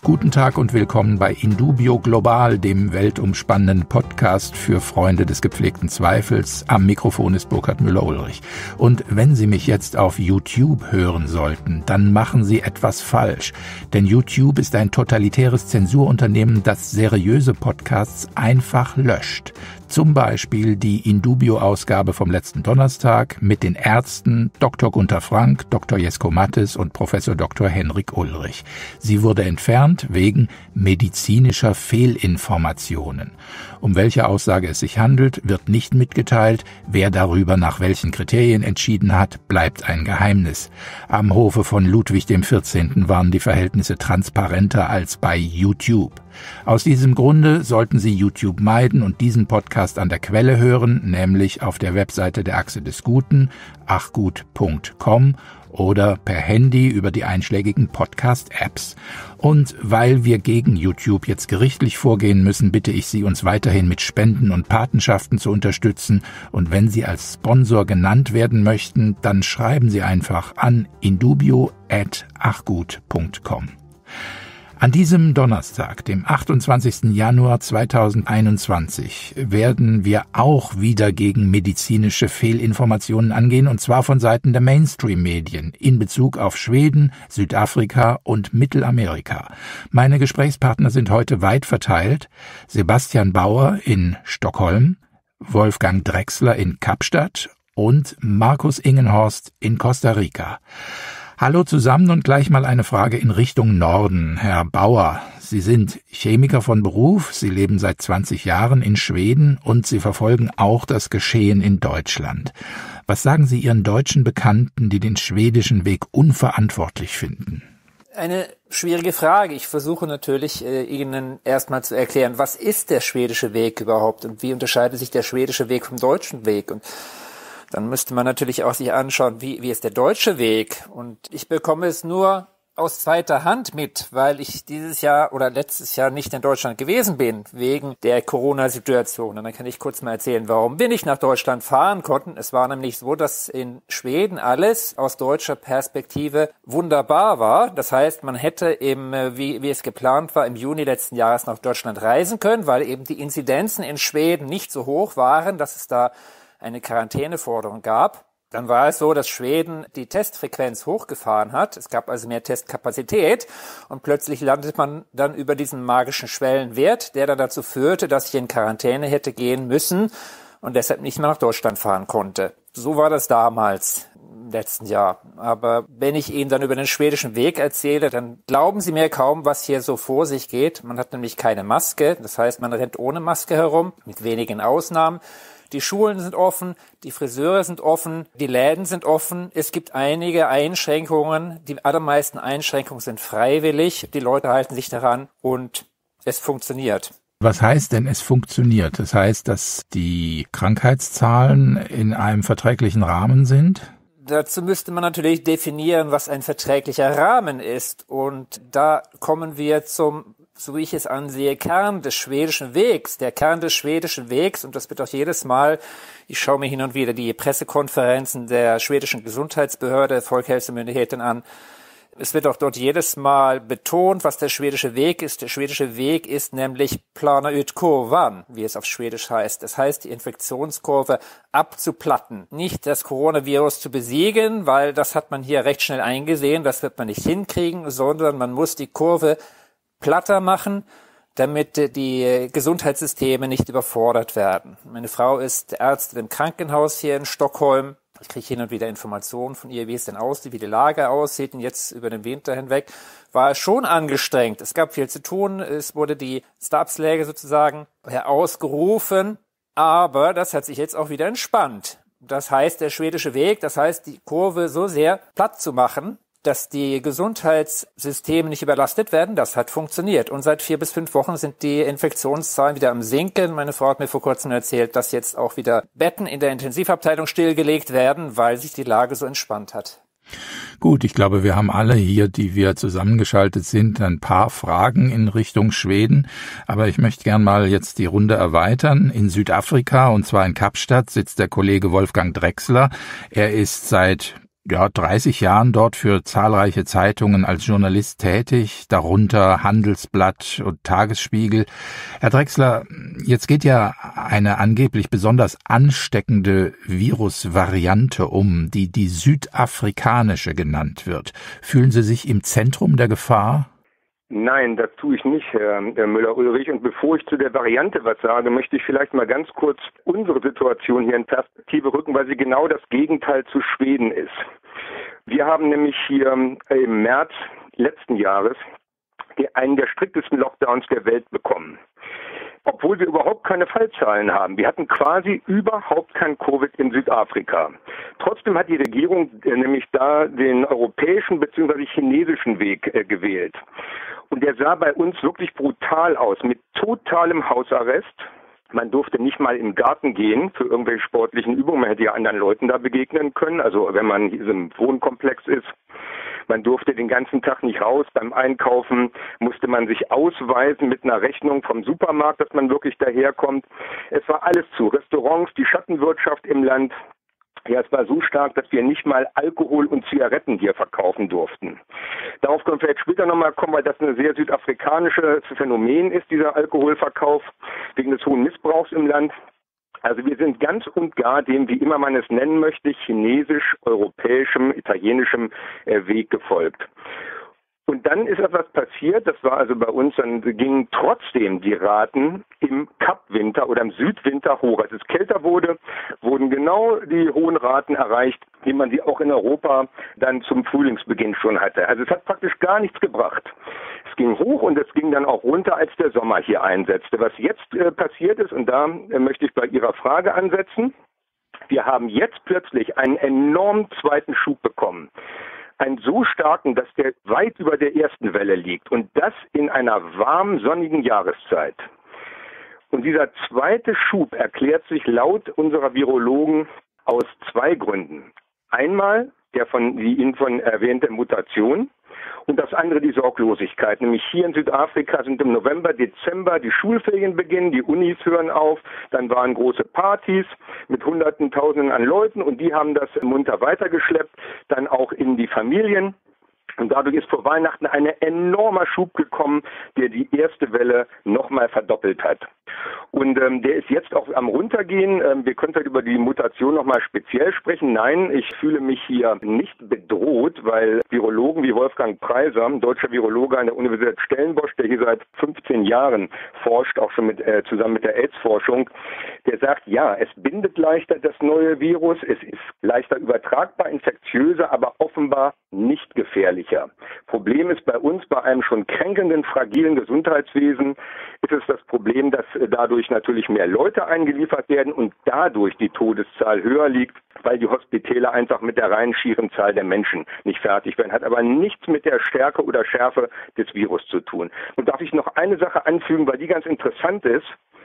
Guten Tag und willkommen bei Indubio Global, dem weltumspannenden Podcast für Freunde des gepflegten Zweifels. Am Mikrofon ist Burkhard Müller-Ulrich. Und wenn Sie mich jetzt auf YouTube hören sollten, dann machen Sie etwas falsch. Denn YouTube ist ein totalitäres Zensurunternehmen, das seriöse Podcasts einfach löscht. Zum Beispiel die Indubio-Ausgabe vom letzten Donnerstag mit den Ärzten Dr. Gunther Frank, Dr. Jesko Mattes und Professor Dr. Henrik Ulrich. Sie wurde entfernt wegen medizinischer Fehlinformationen. Um welche Aussage es sich handelt, wird nicht mitgeteilt. Wer darüber nach welchen Kriterien entschieden hat, bleibt ein Geheimnis. Am Hofe von Ludwig XIV. Waren die Verhältnisse transparenter als bei YouTube. Aus diesem Grunde sollten Sie YouTube meiden und diesen Podcast an der Quelle hören, nämlich auf der Webseite der Achse des Guten, achgut.com oder per Handy über die einschlägigen Podcast-Apps. Und weil wir gegen YouTube jetzt gerichtlich vorgehen müssen, bitte ich Sie, uns weiterhin mit Spenden und Patenschaften zu unterstützen. Und wenn Sie als Sponsor genannt werden möchten, dann schreiben Sie einfach an indubio@achgut.com. An diesem Donnerstag, dem 28. Januar 2021, werden wir auch wieder gegen medizinische Fehlinformationen angehen, und zwar von Seiten der Mainstream-Medien in Bezug auf Schweden, Südafrika und Mittelamerika. Meine Gesprächspartner sind heute weit verteilt: Sebastian Bauer in Stockholm, Wolfgang Drechsler in Kapstadt und Markus Ingenhorst in Costa Rica. Hallo zusammen und gleich mal eine Frage in Richtung Norden. Herr Bauer, Sie sind Chemiker von Beruf, Sie leben seit 20 Jahren in Schweden und Sie verfolgen auch das Geschehen in Deutschland. Was sagen Sie Ihren deutschen Bekannten, die den schwedischen Weg unverantwortlich finden? Eine schwierige Frage. Ich versuche natürlich, Ihnen erstmal zu erklären, was ist der schwedische Weg überhaupt und wie unterscheidet sich der schwedische Weg vom deutschen Weg? Und dann müsste man natürlich auch sich anschauen, wie ist der deutsche Weg. Und ich bekomme es nur aus zweiter Hand mit, weil ich dieses Jahr oder letztes Jahr nicht in Deutschland gewesen bin, wegen der Corona-Situation. Und dann kann ich kurz mal erzählen, warum wir nicht nach Deutschland fahren konnten. Es war nämlich so, dass in Schweden alles aus deutscher Perspektive wunderbar war. Das heißt, man hätte eben, wie es geplant war, im Juni letzten Jahres nach Deutschland reisen können, weil eben die Inzidenzen in Schweden nicht so hoch waren, dass es da eine Quarantäneforderung gab. Dann war es so, dass Schweden die Testfrequenz hochgefahren hat. Es gab also mehr Testkapazität und plötzlich landet man dann über diesen magischen Schwellenwert, der dann dazu führte, dass ich in Quarantäne hätte gehen müssen und deshalb nicht mehr nach Deutschland fahren konnte. So war das damals im letzten Jahr. Aber wenn ich Ihnen dann über den schwedischen Weg erzähle, dann glauben Sie mir kaum, was hier so vor sich geht. Man hat nämlich keine Maske. Das heißt, man rennt ohne Maske herum, mit wenigen Ausnahmen. Die Schulen sind offen, die Friseure sind offen, die Läden sind offen. Es gibt einige Einschränkungen. Die allermeisten Einschränkungen sind freiwillig. Die Leute halten sich daran und es funktioniert. Was heißt denn, es funktioniert? Das heißt, dass die Krankheitszahlen in einem verträglichen Rahmen sind? Dazu müsste man natürlich definieren, was ein verträglicher Rahmen ist. Und da kommen wir zum, so wie ich es ansehe, Kern des schwedischen Wegs. Der Kern des schwedischen Wegs, und das wird auch jedes Mal, ich schaue mir hin und wieder die Pressekonferenzen der schwedischen Gesundheitsbehörde, Folkhälsomyndigheten an. Es wird auch dort jedes Mal betont, was der schwedische Weg ist. Der schwedische Weg ist nämlich plana ut kurvan, wie es auf Schwedisch heißt. Das heißt, die Infektionskurve abzuplatten. Nicht das Coronavirus zu besiegen, weil das hat man hier recht schnell eingesehen, das wird man nicht hinkriegen, sondern man muss die Kurve platter machen, damit die Gesundheitssysteme nicht überfordert werden. Meine Frau ist Ärztin im Krankenhaus hier in Stockholm. Ich kriege hin und wieder Informationen von ihr, wie es denn aussieht, wie die Lage aussieht. Und jetzt über den Winter hinweg war es schon angestrengt. Es gab viel zu tun. Es wurde die Stabsläge sozusagen herausgerufen. Aber das hat sich jetzt auch wieder entspannt. Das heißt, der schwedische Weg, das heißt, die Kurve so sehr platt zu machen, dass die Gesundheitssysteme nicht überlastet werden, das hat funktioniert. Und seit 4 bis 5 Wochen sind die Infektionszahlen wieder am Sinken. Meine Frau hat mir vor kurzem erzählt, dass jetzt auch wieder Betten in der Intensivabteilung stillgelegt werden, weil sich die Lage so entspannt hat. Gut, ich glaube, wir haben alle hier, die wir zusammengeschaltet sind, ein paar Fragen in Richtung Schweden. Aber ich möchte gern mal jetzt die Runde erweitern. In Südafrika, und zwar in Kapstadt, sitzt der Kollege Wolfgang Drechsler. Er ist seit 30 Jahren dort für zahlreiche Zeitungen als Journalist tätig, darunter Handelsblatt und Tagesspiegel. Herr Drechsler, jetzt geht ja eine angeblich besonders ansteckende Virusvariante die südafrikanische genannt wird. Fühlen Sie sich im Zentrum der Gefahr? Nein, das tue ich nicht, Herr Müller-Ulrich. Und bevor ich zu der Variante was sage, möchte ich vielleicht mal ganz kurz unsere Situation hier in Perspektive rücken, weil sie genau das Gegenteil zu Schweden ist. Wir haben nämlich hier im März letzten Jahres einen der striktesten Lockdowns der Welt bekommen. Obwohl wir überhaupt keine Fallzahlen haben. Wir hatten quasi überhaupt kein Covid in Südafrika. Trotzdem hat die Regierung nämlich da den europäischen bzw. chinesischen Weg gewählt. Und der sah bei uns wirklich brutal aus, mit totalem Hausarrest. Man durfte nicht mal im Garten gehen für irgendwelche sportlichen Übungen. Man hätte ja anderen Leuten da begegnen können, also wenn man in diesem Wohnkomplex ist. Man durfte den ganzen Tag nicht raus. Beim Einkaufen musste man sich ausweisen mit einer Rechnung vom Supermarkt, dass man wirklich daherkommt. Es war alles zu. Restaurants, die Schattenwirtschaft im Land. Ja, es war so stark, dass wir nicht mal Alkohol und Zigaretten hier verkaufen durften. Darauf können wir vielleicht später nochmal kommen, weil das ein sehr südafrikanisches Phänomen ist, dieser Alkoholverkauf, wegen des hohen Missbrauchs im Land. Also wir sind ganz und gar dem, wie immer man es nennen möchte, chinesisch-europäischem, italienischem Weg gefolgt. Und dann ist etwas passiert, das war also bei uns, dann gingen trotzdem die Raten im Kapwinter oder im Südwinter hoch. Als es kälter wurde, wurden genau die hohen Raten erreicht, wie man sie auch in Europa dann zum Frühlingsbeginn schon hatte. Also es hat praktisch gar nichts gebracht. Es ging hoch und es ging dann auch runter, als der Sommer hier einsetzte. Was jetzt passiert ist, und da möchte ich bei Ihrer Frage ansetzen, wir haben jetzt plötzlich einen enormen zweiten Schub bekommen. Einen so starken, dass der weit über der ersten Welle liegt und das in einer warmen, sonnigen Jahreszeit. Und dieser zweite Schub erklärt sich laut unserer Virologen aus zwei Gründen. Einmal die Ihnen von erwähnte Mutation und das andere die Sorglosigkeit. Nämlich hier in Südafrika sind im November, Dezember die Schulferien beginnen, die Unis hören auf, dann waren große Partys mit Hunderten, Tausenden an Leuten und die haben das munter weitergeschleppt, dann auch in die Familien. Und dadurch ist vor Weihnachten ein enormer Schub gekommen, der die erste Welle nochmal verdoppelt hat. Und der ist jetzt auch am Runtergehen. Wir können halt über die Mutation nochmal speziell sprechen. Nein, ich fühle mich hier nicht bedroht, weil Virologen wie Wolfgang Preiser, ein deutscher Virologe an der Universität Stellenbosch, der hier seit 15 Jahren forscht, auch schon zusammen mit der AIDS-Forschung, der sagt, ja, es bindet leichter das neue Virus, es ist leichter übertragbar, infektiöser, aber offenbar nicht gefährlicher. Problem ist bei uns, bei einem schon kränkenden, fragilen Gesundheitswesen, ist es das Problem, dass dadurch natürlich mehr Leute eingeliefert werden und dadurch die Todeszahl höher liegt, weil die Hospitäler einfach mit der reinen schieren Zahl der Menschen nicht fertig werden. Hat aber nichts mit der Stärke oder Schärfe des Virus zu tun. Und darf ich noch eine Sache anfügen, weil die ganz interessant ist.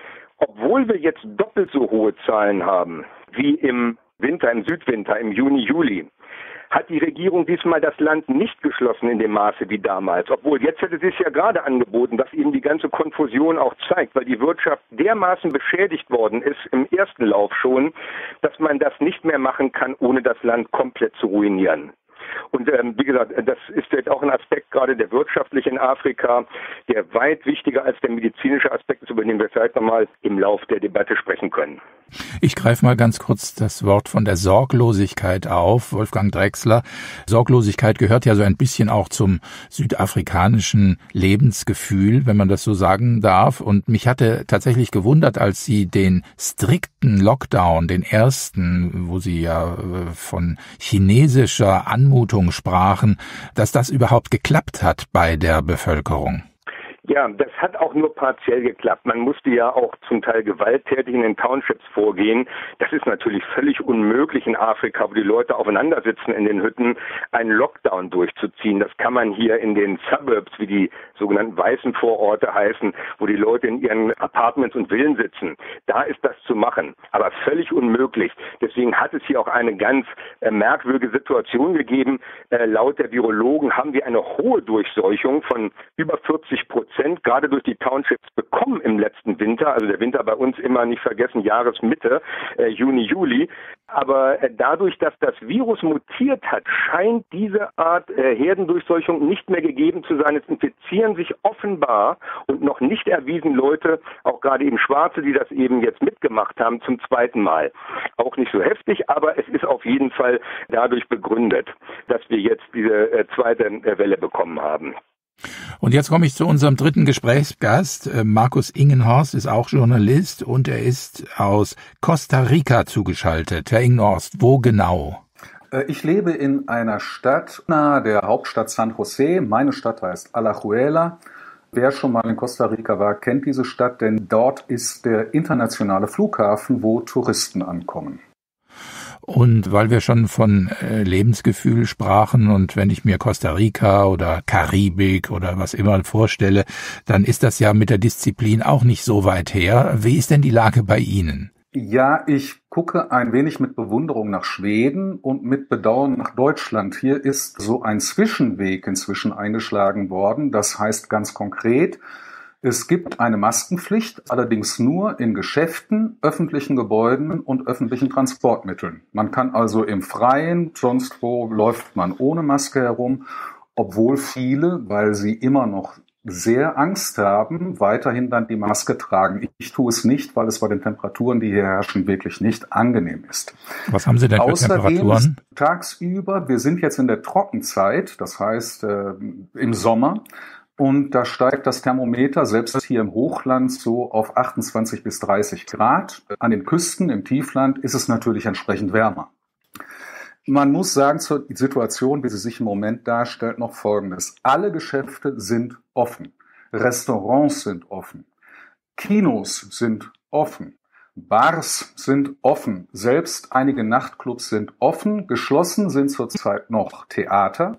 Obwohl wir jetzt doppelt so hohe Zahlen haben wie im Winter, im Südwinter, im Juni, Juli, hat die Regierung diesmal das Land nicht geschlossen in dem Maße wie damals. Obwohl, jetzt hätte sie es ja gerade angeboten, dass eben die ganze Konfusion auch zeigt, weil die Wirtschaft dermaßen beschädigt worden ist im ersten Lauf schon, dass man das nicht mehr machen kann, ohne das Land komplett zu ruinieren. Und wie gesagt, das ist jetzt auch ein Aspekt gerade der wirtschaftliche in Afrika, der weit wichtiger als der medizinische Aspekt ist, über den wir vielleicht nochmal im Lauf der Debatte sprechen können. Ich greife mal ganz kurz das Wort von der Sorglosigkeit auf, Wolfgang Drechsler. Sorglosigkeit gehört ja so ein bisschen auch zum südafrikanischen Lebensgefühl, wenn man das so sagen darf. Und mich hatte tatsächlich gewundert, als Sie den strikten Lockdown, den ersten, wo Sie ja von chinesischer Anmutung sprachen, dass das überhaupt geklappt hat bei der Bevölkerung. Ja, das hat auch nur partiell geklappt. Man musste ja auch zum Teil gewalttätig in den Townships vorgehen. Das ist natürlich völlig unmöglich in Afrika, wo die Leute aufeinander sitzen in den Hütten, einen Lockdown durchzuziehen. Das kann man hier in den Suburbs, wie die sogenannten weißen Vororte heißen, wo die Leute in ihren Apartments und Villen sitzen. Da ist das zu machen, aber völlig unmöglich. Deswegen hat es hier auch eine ganz merkwürdige Situation gegeben. Laut der Virologen haben wir eine hohe Durchseuchung von über 40%. Prozent gerade durch die Townships bekommen im letzten Winter. Also der Winter bei uns immer nicht vergessen, Jahresmitte, Juni, Juli. Aber dadurch, dass das Virus mutiert hat, scheint diese Art Herdendurchseuchung nicht mehr gegeben zu sein. Es infizieren sich offenbar und noch nicht erwiesen Leute, auch gerade eben Schwarze, die das eben jetzt mitgemacht haben, zum zweiten Mal. Auch nicht so heftig, aber es ist auf jeden Fall dadurch begründet, dass wir jetzt diese zweite Welle bekommen haben. Und jetzt komme ich zu unserem dritten Gesprächsgast. Markus Ingenhorst ist auch Journalist und er ist aus Costa Rica zugeschaltet. Herr Ingenhorst, wo genau? Ich lebe in einer Stadt nahe der Hauptstadt San José. Meine Stadt heißt Alajuela. Wer schon mal in Costa Rica war, kennt diese Stadt, denn dort ist der internationale Flughafen, wo Touristen ankommen. Und weil wir schon von Lebensgefühl sprachen und wenn ich mir Costa Rica oder Karibik oder was immer vorstelle, dann ist das ja mit der Disziplin auch nicht so weit her. Wie ist denn die Lage bei Ihnen? Ja, ich gucke ein wenig mit Bewunderung nach Schweden und mit Bedauern nach Deutschland. Hier ist so ein Zwischenweg inzwischen eingeschlagen worden. Das heißt ganz konkret, es gibt eine Maskenpflicht, allerdings nur in Geschäften, öffentlichen Gebäuden und öffentlichen Transportmitteln. Man kann also im Freien, sonst wo läuft man ohne Maske herum, obwohl viele, weil sie immer noch sehr Angst haben, weiterhin dann die Maske tragen. Ich tue es nicht, weil es bei den Temperaturen, die hier herrschen, wirklich nicht angenehm ist. Was haben Sie denn für Temperaturen? Tagsüber, wir sind jetzt in der Trockenzeit, das heißt im Sommer, und da steigt das Thermometer selbst hier im Hochland so auf 28 bis 30 Grad. An den Küsten, im Tiefland, ist es natürlich entsprechend wärmer. Man muss sagen, zur Situation, wie sie sich im Moment darstellt, noch Folgendes. Alle Geschäfte sind offen. Restaurants sind offen. Kinos sind offen. Bars sind offen. Selbst einige Nachtclubs sind offen. Geschlossen sind zurzeit noch Theater.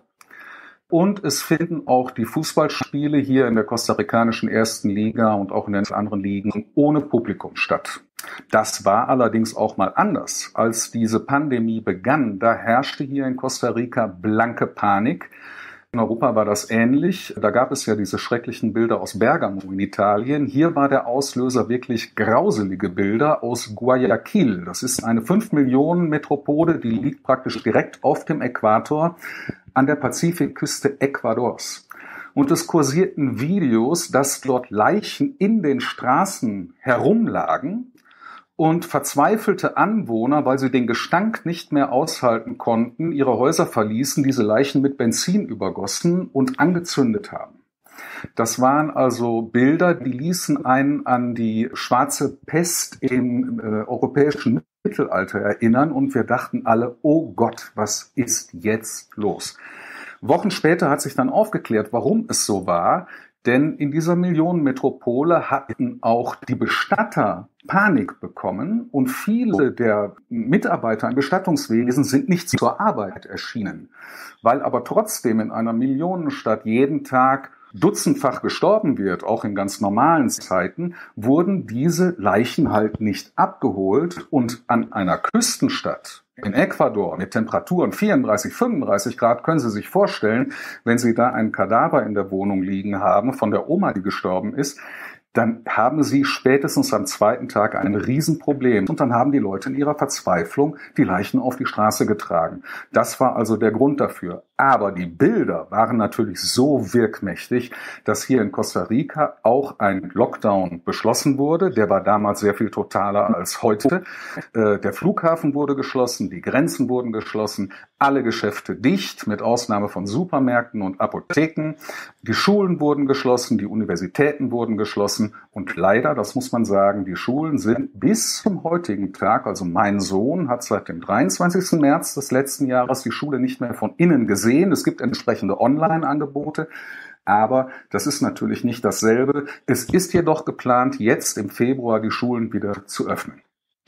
Und es finden auch die Fußballspiele hier in der kostarikanischen ersten Liga und auch in den anderen Ligen ohne Publikum statt. Das war allerdings auch mal anders. Als diese Pandemie begann, da herrschte hier in Costa Rica blanke Panik. In Europa war das ähnlich. Da gab es ja diese schrecklichen Bilder aus Bergamo in Italien. Hier war der Auslöser wirklich grauselige Bilder aus Guayaquil. Das ist eine 5-Millionen-Metropole, die liegt praktisch direkt auf dem Äquator an der Pazifikküste Ecuadors. Und es kursierten Videos, dass dort Leichen in den Straßen herumlagen und verzweifelte Anwohner, weil sie den Gestank nicht mehr aushalten konnten, ihre Häuser verließen, diese Leichen mit Benzin übergossen und angezündet haben. Das waren also Bilder, die ließen einen an die schwarze Pest im europäischen Mittelalter erinnern und wir dachten alle, oh Gott, was ist jetzt los? Wochen später hat sich dann aufgeklärt, warum es so war, denn in dieser Millionenmetropole hatten auch die Bestatter Panik bekommen und viele der Mitarbeiter im Bestattungswesen sind nicht zur Arbeit erschienen, weil aber trotzdem in einer Millionenstadt jeden Tag dutzendfach gestorben wird, auch in ganz normalen Zeiten, wurden diese Leichen halt nicht abgeholt und an einer Küstenstadt in Ecuador mit Temperaturen 34, 35 Grad, können Sie sich vorstellen, wenn Sie da einen Kadaver in der Wohnung liegen haben von der Oma, die gestorben ist, dann haben Sie spätestens am zweiten Tag ein Riesenproblem. Und dann haben die Leute in ihrer Verzweiflung die Leichen auf die Straße getragen. Das war also der Grund dafür. Aber die Bilder waren natürlich so wirkmächtig, dass hier in Costa Rica auch ein Lockdown beschlossen wurde. Der war damals sehr viel totaler als heute. Der Flughafen wurde geschlossen, die Grenzen wurden geschlossen, alle Geschäfte dicht, mit Ausnahme von Supermärkten und Apotheken. Die Schulen wurden geschlossen, die Universitäten wurden geschlossen. Und leider, das muss man sagen, die Schulen sind bis zum heutigen Tag, also mein Sohn hat seit dem 23. März des letzten Jahres die Schule nicht mehr von innen gesehen. Es gibt entsprechende Online-Angebote, aber das ist natürlich nicht dasselbe. Es ist jedoch geplant, jetzt im Februar die Schulen wieder zu öffnen.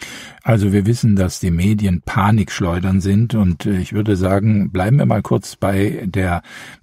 Also wir wissen, dass die Medien Panikschleudern sind und ich würde sagen, bleiben wir mal kurz bei der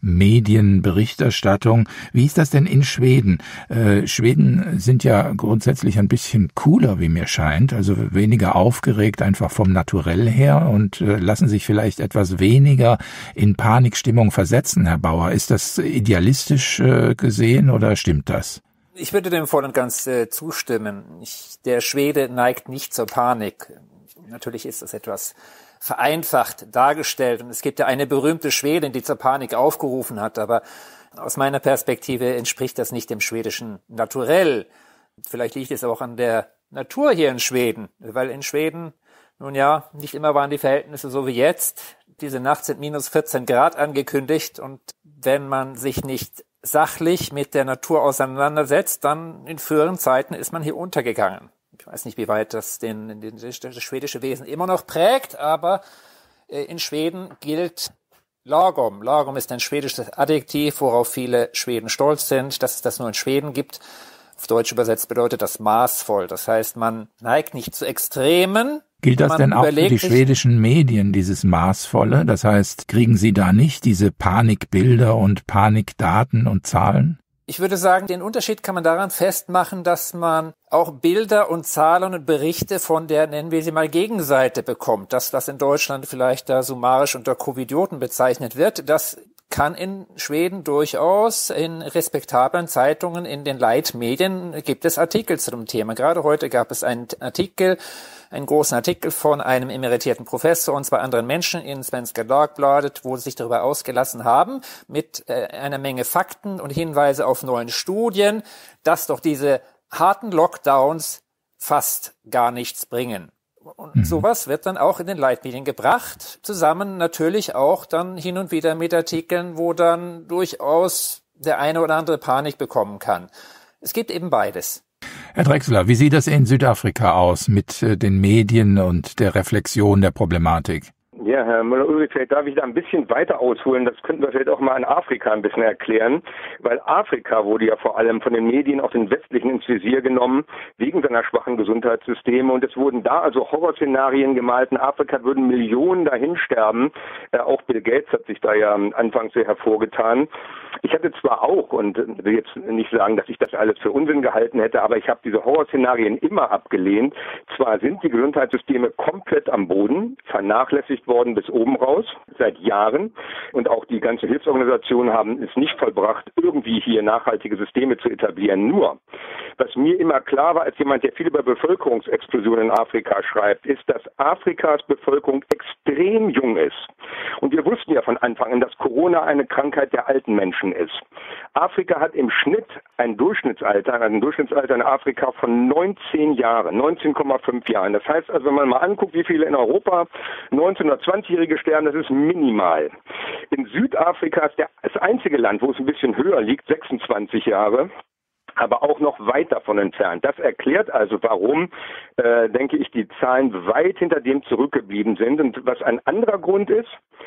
Medienberichterstattung. Wie ist das denn in Schweden? Schweden sind ja grundsätzlich ein bisschen cooler, wie mir scheint, also weniger aufgeregt einfach vom Naturell her und lassen sich vielleicht etwas weniger in Panikstimmung versetzen, Herr Bauer. Ist das idealistisch gesehen oder stimmt das? Ich würde dem voll und ganz zustimmen. Der Schwede neigt nicht zur Panik. Natürlich ist das etwas vereinfacht dargestellt und es gibt ja eine berühmte Schwedin, die zur Panik aufgerufen hat, aber aus meiner Perspektive entspricht das nicht dem schwedischen Naturell. Vielleicht liegt es auch an der Natur hier in Schweden, weil in Schweden, nun ja, nicht immer waren die Verhältnisse so wie jetzt. Diese Nacht sind minus 14 Grad angekündigt und wenn man sich nicht sachlich mit der Natur auseinandersetzt, dann in früheren Zeiten ist man hier untergegangen. Ich weiß nicht, wie weit das das schwedische Wesen immer noch prägt, aber in Schweden gilt Lagom. Lagom ist ein schwedisches Adjektiv, worauf viele Schweden stolz sind, dass es das nur in Schweden gibt. Auf Deutsch übersetzt bedeutet das maßvoll. Das heißt, man neigt nicht zu Extremen. Gilt das denn auch für die schwedischen Medien, dieses Maßvolle? Das heißt, kriegen Sie da nicht diese Panikbilder und Panikdaten und Zahlen? Ich würde sagen, den Unterschied kann man daran festmachen, dass man auch Bilder und Zahlen und Berichte von der, nennen wir sie mal, Gegenseite bekommt. Das, was in Deutschland vielleicht da summarisch unter Covidioten bezeichnet wird, das kann in Schweden durchaus in respektablen Zeitungen, in den Leitmedien gibt es Artikel zu dem Thema. Gerade heute gab es einen großen Artikel von einem emeritierten Professor und zwei anderen Menschen in Svenska Dagbladet, wo sie sich darüber ausgelassen haben, mit einer Menge Fakten und Hinweise auf neuen Studien, dass doch diese harten Lockdowns fast gar nichts bringen. Und sowas wird dann auch in den Leitmedien gebracht, zusammen natürlich auch dann hin und wieder mit Artikeln, wo dann durchaus der eine oder andere Panik bekommen kann. Es gibt eben beides. Herr Drechsler, wie sieht das in Südafrika aus mit den Medien und der Reflexion der Problematik? Ja, Herr Müller-Ulrich, vielleicht darf ich da ein bisschen weiter ausholen. Das könnten wir vielleicht auch mal in Afrika ein bisschen erklären, weil Afrika wurde ja vor allem von den Medien, auch den westlichen, ins Visier genommen, wegen seiner schwachen Gesundheitssysteme. Und es wurden da also Horrorszenarien gemalt. In Afrika würden Millionen dahin sterben. Auch Bill Gates hat sich da ja anfangs sehr hervorgetan. Ich hatte zwar auch, und will jetzt nicht sagen, dass ich das alles für Unsinn gehalten hätte, aber ich habe diese Horrorszenarien immer abgelehnt. Zwar sind die Gesundheitssysteme komplett am Boden, vernachlässigt worden bis oben raus, seit Jahren. Und auch die ganzen Hilfsorganisationen haben es nicht vollbracht, irgendwie hier nachhaltige Systeme zu etablieren. Nur, was mir immer klar war, als jemand, der viel über Bevölkerungsexplosion in Afrika schreibt, ist, dass Afrikas Bevölkerung extrem jung ist. Und wir wussten ja von Anfang an, dass Corona eine Krankheit der alten Menschen ist. Afrika hat im Schnitt ein Durchschnittsalter in Afrika von 19 Jahren, 19,5 Jahren. Das heißt also, wenn man mal anguckt, wie viele in Europa 19- oder 20-Jährige sterben, das ist minimal. In Südafrika ist das einzige Land, wo es ein bisschen höher liegt, 26 Jahre. Aber auch noch weit davon entfernt. Das erklärt also, warum, denke ich, die Zahlen weit hinter dem zurückgeblieben sind. Und was ein anderer Grund ist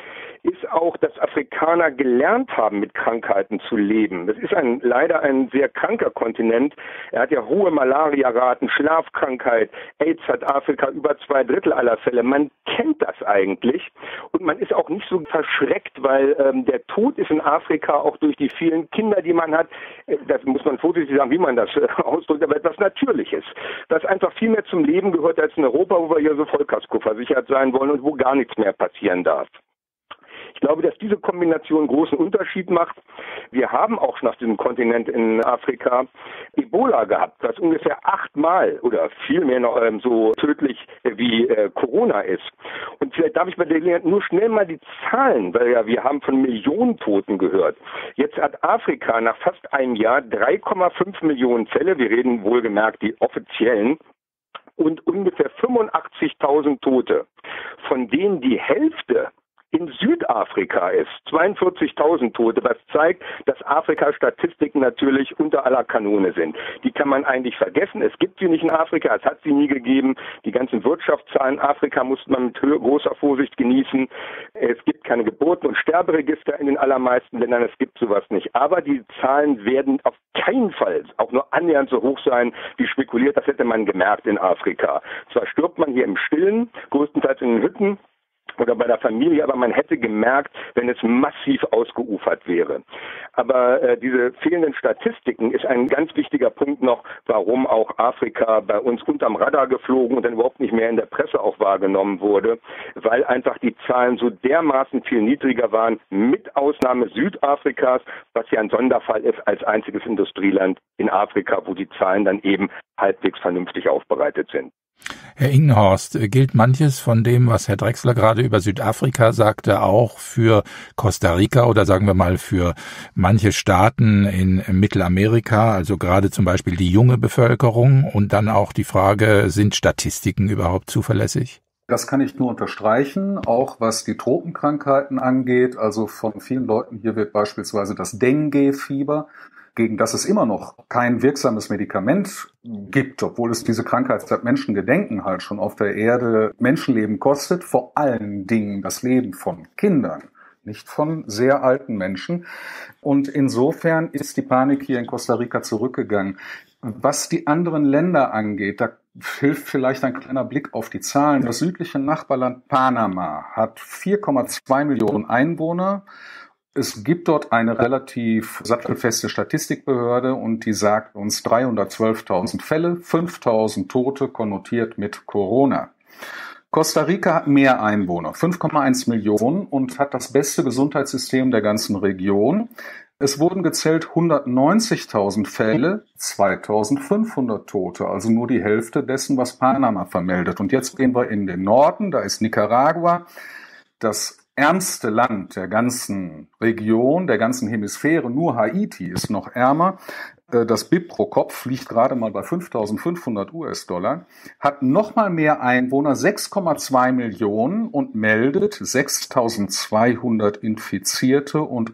auch, dass Afrikaner gelernt haben, mit Krankheiten zu leben. Das ist leider ein sehr kranker Kontinent. Er hat ja hohe Malariaraten, Schlafkrankheit, AIDS hat Afrika über 2/3 aller Fälle. Man kennt das eigentlich und man ist auch nicht so verschreckt, weil der Tod ist in Afrika auch durch die vielen Kinder, die man hat, das muss man vorsichtig sagen, wie man das ausdrückt, aber etwas Natürliches, das einfach viel mehr zum Leben gehört als in Europa, wo wir hier so Vollkasko versichert sein wollen und wo gar nichts mehr passieren darf. Ich glaube, dass diese Kombination einen großen Unterschied macht. Wir haben auch schon auf diesem Kontinent in Afrika Ebola gehabt, was ungefähr 8-mal oder viel mehr noch so tödlich wie Corona ist. Und vielleicht darf ich bei der Gelegenheit nur schnell mal die Zahlen, weil ja wir haben von Millionen Toten gehört. Jetzt hat Afrika nach fast einem Jahr 3,5 Millionen Fälle, wir reden wohlgemerkt die offiziellen, und ungefähr 85.000 Tote, von denen die Hälfte in Südafrika ist. 42.000 Tote, was zeigt, dass Afrika-Statistiken natürlich unter aller Kanone sind. Die kann man eigentlich vergessen. Es gibt sie nicht in Afrika, es hat sie nie gegeben. Die ganzen Wirtschaftszahlen in Afrika muss man mit großer Vorsicht genießen. Es gibt keine Geburten- und Sterberegister in den allermeisten Ländern, es gibt sowas nicht. Aber die Zahlen werden auf keinen Fall auch nur annähernd so hoch sein, wie spekuliert. Das hätte man gemerkt in Afrika. Zwar stirbt man hier im Stillen, größtenteils in den Hütten oder bei der Familie, aber man hätte gemerkt, wenn es massiv ausgeufert wäre. Aber diese fehlenden Statistiken ist ein ganz wichtiger Punkt noch, warum auch Afrika bei uns unterm Radar geflogen und dann überhaupt nicht mehr in der Presse auch wahrgenommen wurde, weil einfach die Zahlen so dermaßen viel niedriger waren, mit Ausnahme Südafrikas, was ja ein Sonderfall ist als einziges Industrieland in Afrika, wo die Zahlen dann eben halbwegs vernünftig aufbereitet sind. Herr Ingenhorst, gilt manches von dem, was Herr Drechsler gerade über Südafrika sagte, auch für Costa Rica oder sagen wir mal für manche Staaten in Mittelamerika, also gerade zum Beispiel die junge Bevölkerung und dann auch die Frage, sind Statistiken überhaupt zuverlässig? Das kann ich nur unterstreichen, auch was die Tropenkrankheiten angeht. Also von vielen Leuten hier wird beispielsweise das Dengue-Fieber, gegen das es immer noch kein wirksames Medikament gibt, obwohl es diese Krankheit seit Menschengedenken halt schon auf der Erde Menschenleben kostet, vor allen Dingen das Leben von Kindern, nicht von sehr alten Menschen. Und insofern ist die Panik hier in Costa Rica zurückgegangen. Was die anderen Länder angeht, da hilft vielleicht ein kleiner Blick auf die Zahlen. Das südliche Nachbarland Panama hat 4,2 Millionen Einwohner. Es gibt dort eine relativ sattelfeste Statistikbehörde und die sagt uns 312.000 Fälle, 5.000 Tote konnotiert mit Corona. Costa Rica hat mehr Einwohner, 5,1 Millionen und hat das beste Gesundheitssystem der ganzen Region. Es wurden gezählt 190.000 Fälle, 2.500 Tote, also nur die Hälfte dessen, was Panama vermeldet. Und jetzt gehen wir in den Norden, da ist Nicaragua, das ärmste Land der ganzen Region, der ganzen Hemisphäre, nur Haiti ist noch ärmer. Das BIP pro Kopf liegt gerade mal bei 5.500 US-Dollar, hat nochmal mehr Einwohner, 6,2 Millionen und meldet 6.200 Infizierte und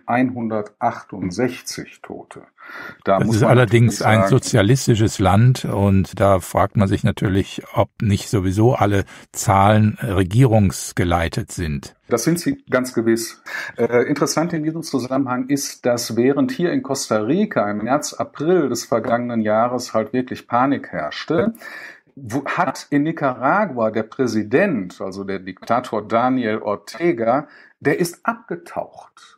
168 Tote. Das ist allerdings ein sozialistisches Land und da fragt man sich natürlich, ob nicht sowieso alle Zahlen regierungsgeleitet sind. Das sind sie ganz gewiss. Interessant in diesem Zusammenhang ist, dass während hier in Costa Rica im März, April des vergangenen Jahres halt wirklich Panik herrschte, hat in Nicaragua der Präsident, also der Diktator Daniel Ortega, der ist abgetaucht.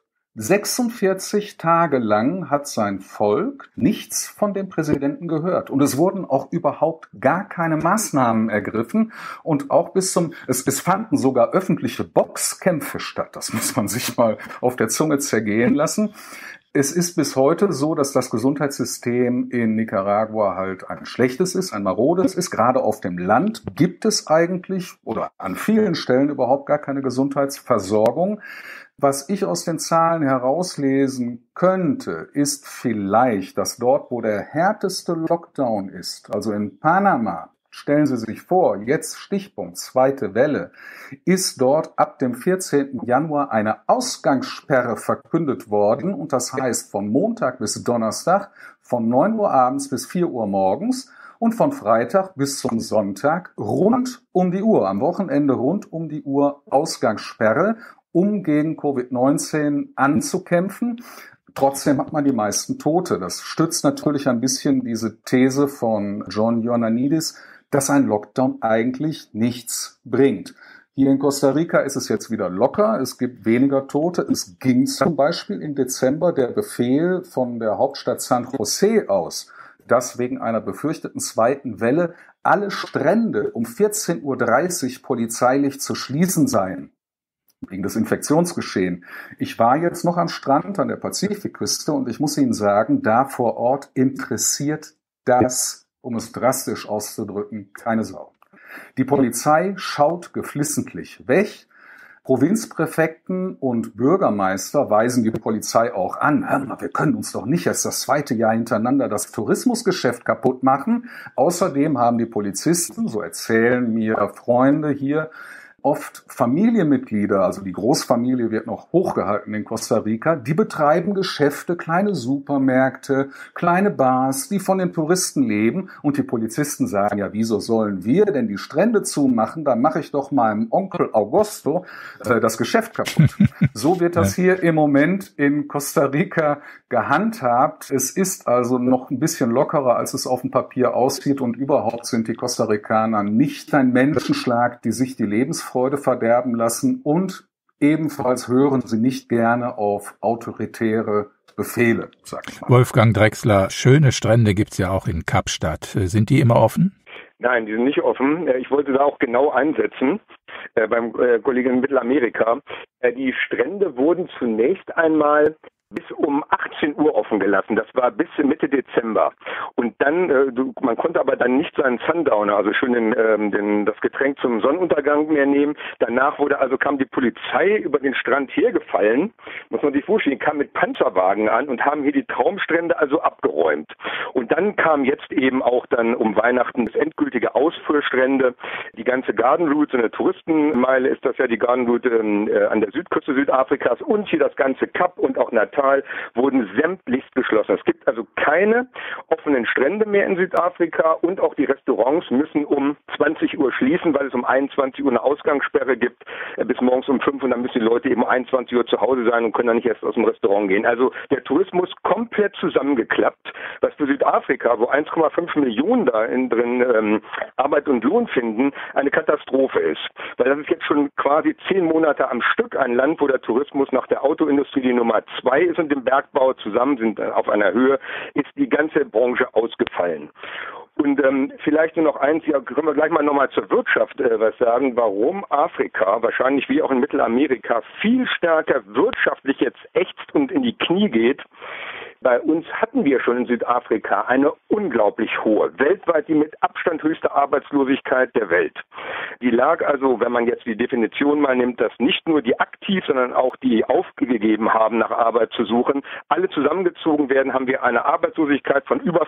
46 Tage lang hat sein Volk nichts von dem Präsidenten gehört. Und es wurden auch überhaupt gar keine Maßnahmen ergriffen. Und auch es fanden sogar öffentliche Boxkämpfe statt. Das muss man sich mal auf der Zunge zergehen lassen. Es ist bis heute so, dass das Gesundheitssystem in Nicaragua halt ein schlechtes ist, ein marodes ist. Gerade auf dem Land gibt es eigentlich oder an vielen Stellen überhaupt gar keine Gesundheitsversorgung. Was ich aus den Zahlen herauslesen könnte, ist vielleicht, dass dort, wo der härteste Lockdown ist, also in Panama, stellen Sie sich vor, jetzt Stichpunkt, zweite Welle, ist dort ab dem 14. Januar eine Ausgangssperre verkündet worden. Und das heißt von Montag bis Donnerstag, von 9 Uhr abends bis 4 Uhr morgens und von Freitag bis zum Sonntag rund um die Uhr, am Wochenende rund um die Uhr Ausgangssperre, um gegen Covid-19 anzukämpfen. Trotzdem hat man die meisten Tote. Das stützt natürlich ein bisschen diese These von John Ioannidis, dass ein Lockdown eigentlich nichts bringt. Hier in Costa Rica ist es jetzt wieder locker, es gibt weniger Tote. Es ging zum Beispiel im Dezember der Befehl von der Hauptstadt San José aus, dass wegen einer befürchteten zweiten Welle alle Strände um 14.30 Uhr polizeilich zu schließen seien. Wegen des Infektionsgeschehens. Ich war jetzt noch am Strand an der Pazifikküste und ich muss Ihnen sagen, da vor Ort interessiert das, um es drastisch auszudrücken, keine Sau. Die Polizei schaut geflissentlich weg. Provinzpräfekten und Bürgermeister weisen die Polizei auch an. Wir können uns doch nicht erst das zweite Jahr hintereinander das Tourismusgeschäft kaputt machen. Außerdem haben die Polizisten, so erzählen mir Freunde hier, oft Familienmitglieder, also die Großfamilie wird noch hochgehalten in Costa Rica, die betreiben Geschäfte, kleine Supermärkte, kleine Bars, die von den Touristen leben. Und die Polizisten sagen, ja, wieso sollen wir denn die Strände zumachen? Dann mache ich doch meinem Onkel Augusto das Geschäft kaputt. So wird das hier im Moment in Costa Rica gehandhabt. Es ist also noch ein bisschen lockerer, als es auf dem Papier aussieht. Und überhaupt sind die Costa Ricaner nicht ein Menschenschlag, die sich die Lebensfreude verderben lassen. Und ebenfalls hören sie nicht gerne auf autoritäre Befehle, sag ich mal. Wolfgang Drechsler, schöne Strände gibt's ja auch in Kapstadt. Sind die immer offen? Nein, die sind nicht offen. Ich wollte da auch genau einsetzen beim Kollegen in Mittelamerika. Die Strände wurden zunächst einmal bis um 18 Uhr offen gelassen. Das war bis Mitte Dezember. Und dann, man konnte aber dann nicht seinen Sundowner, also schön das Getränk zum Sonnenuntergang mehr nehmen. Danach kam die Polizei über den Strand hergefallen, muss man sich vorstellen, kam mit Panzerwagen an und haben hier die Traumstrände also abgeräumt. Und dann kam jetzt eben auch dann um Weihnachten das endgültige Aus für Strände. Die ganze Garden Route, so eine Touristenmeile ist das ja, die Garden Route an der Südküste Südafrikas und hier das ganze Kap und auch Natal wurden sämtlichst geschlossen. Es gibt also keine offenen Strände mehr in Südafrika und auch die Restaurants müssen um 20 Uhr schließen, weil es um 21 Uhr eine Ausgangssperre gibt, bis morgens um 5 und dann müssen die Leute eben um 21 Uhr zu Hause sein und können dann nicht erst aus dem Restaurant gehen. Also der Tourismus komplett zusammengeklappt, was für Südafrika, wo 1,5 Millionen da drin Arbeit und Lohn finden, eine Katastrophe ist. Weil das ist jetzt schon quasi 10 Monate am Stück ein Land, wo der Tourismus nach der Autoindustrie die Nummer 2 ist und dem Bergbau zusammen sind auf einer Höhe, ist die ganze Branche ausgefallen. Und vielleicht nur noch eins, ja, können wir gleich mal nochmal zur Wirtschaft was sagen, warum Afrika, wahrscheinlich wie auch in Mittelamerika, viel stärker wirtschaftlich jetzt ächzt und in die Knie geht. Bei uns hatten wir schon in Südafrika eine unglaublich hohe, weltweit die mit Abstand höchste Arbeitslosigkeit der Welt. Die lag also, wenn man jetzt die Definition mal nimmt, dass nicht nur die aktiv, sondern auch die aufgegeben haben, nach Arbeit zu suchen, alle zusammengezogen werden, haben wir eine Arbeitslosigkeit von über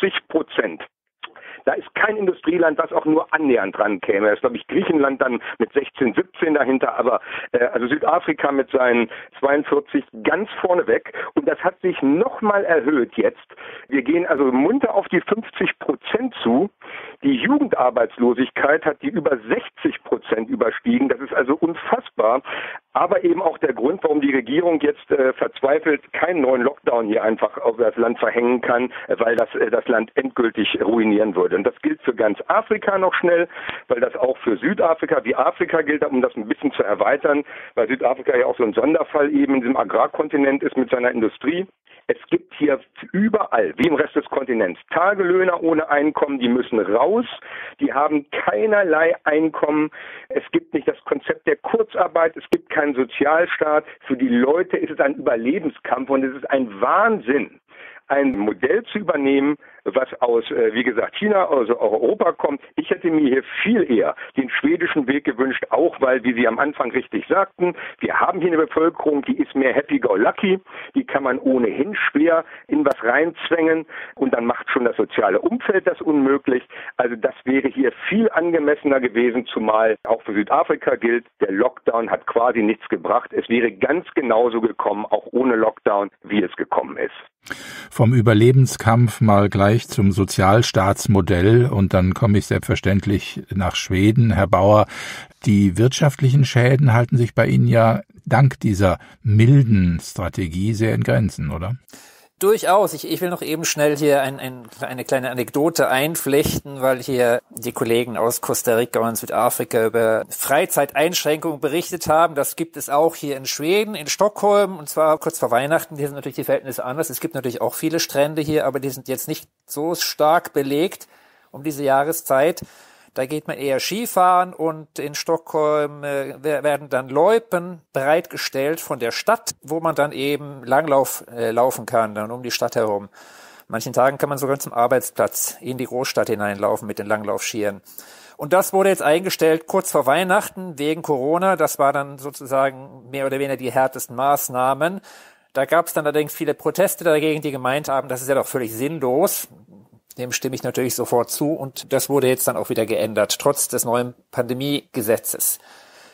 40%. Da ist kein Industrieland, das auch nur annähernd dran käme. Da ist, glaube ich, Griechenland dann mit 16, 17 dahinter, aber also Südafrika mit seinen 42 ganz vorne weg. Und das hat sich nochmal erhöht jetzt. Wir gehen also munter auf die 50% zu. Die Jugendarbeitslosigkeit hat die über 60% überstiegen. Das ist also unfassbar. Aber eben auch der Grund, warum die Regierung jetzt verzweifelt keinen neuen Lockdown hier einfach auf das Land verhängen kann, weil das Land endgültig ruinieren würde. Und das gilt für ganz Afrika noch schnell, weil das auch für Südafrika wie Afrika gilt, um das ein bisschen zu erweitern, weil Südafrika ja auch so ein Sonderfall eben in diesem Agrarkontinent ist mit seiner Industrie. Es gibt hier überall, wie im Rest des Kontinents, Tagelöhner ohne Einkommen, die müssen raus, die haben keinerlei Einkommen. Es gibt nicht das Konzept der Kurzarbeit, es gibt keinen Sozialstaat. Für die Leute ist es ein Überlebenskampf und es ist ein Wahnsinn, ein Modell zu übernehmen, was aus, wie gesagt, China, also Europa kommt. Ich hätte mir hier viel eher den schwedischen Weg gewünscht, auch weil, wie Sie am Anfang richtig sagten, wir haben hier eine Bevölkerung, die ist mehr happy-go-lucky, die kann man ohnehin schwer in was reinzwängen und dann macht schon das soziale Umfeld das unmöglich. Also das wäre hier viel angemessener gewesen, zumal auch für Südafrika gilt, der Lockdown hat quasi nichts gebracht. Es wäre ganz genauso gekommen, auch ohne Lockdown, wie es gekommen ist. Vom Überlebenskampf mal gleich zum Sozialstaatsmodell und dann komme ich selbstverständlich nach Schweden. Herr Bauer, die wirtschaftlichen Schäden halten sich bei Ihnen ja dank dieser milden Strategie sehr in Grenzen, oder? Durchaus. Ich will noch eben schnell hier eine kleine Anekdote einflechten, weil hier die Kollegen aus Costa Rica und Südafrika über Freizeiteinschränkungen berichtet haben. Das gibt es auch hier in Schweden, in Stockholm, und zwar kurz vor Weihnachten. Hier sind natürlich die Verhältnisse anders. Es gibt natürlich auch viele Strände hier, aber die sind jetzt nicht so stark belegt um diese Jahreszeit. Da geht man eher Skifahren und in Stockholm werden dann Loipen bereitgestellt von der Stadt, wo man dann eben Langlauf laufen kann, dann um die Stadt herum. Manchen Tagen kann man sogar zum Arbeitsplatz in die Großstadt hineinlaufen mit den Langlaufskiern. Und das wurde jetzt eingestellt kurz vor Weihnachten wegen Corona. Das war dann sozusagen mehr oder weniger die härtesten Maßnahmen. Da gab es dann allerdings viele Proteste dagegen, die gemeint haben, das ist ja doch völlig sinnlos. Dem stimme ich natürlich sofort zu und das wurde jetzt dann auch wieder geändert, trotz des neuen Pandemiegesetzes.